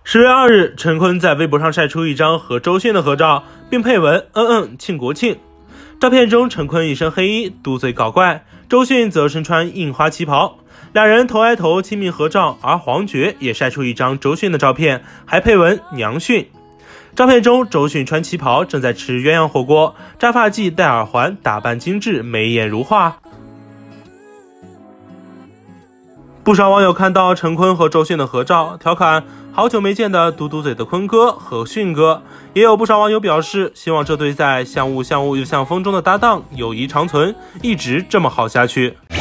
10月2日，陈坤在微博上晒出一张和周迅的合照，并配文庆国庆。照片中，陈坤一身黑衣，嘟嘴搞怪，周迅则身穿印花旗袍，两人头挨头亲密合照。而黄觉也晒出一张周迅的照片，还配文娘训。照片中，周迅穿旗袍，正在吃鸳鸯火锅，扎发髻，戴耳环，打扮精致，眉眼如画。不少网友看到陈坤和周迅的合照，调侃好久没见的嘟嘟嘴的坤哥和迅哥。也有不少网友表示，希望这对在像雾又像风中的搭档友谊长存，一直这么好下去。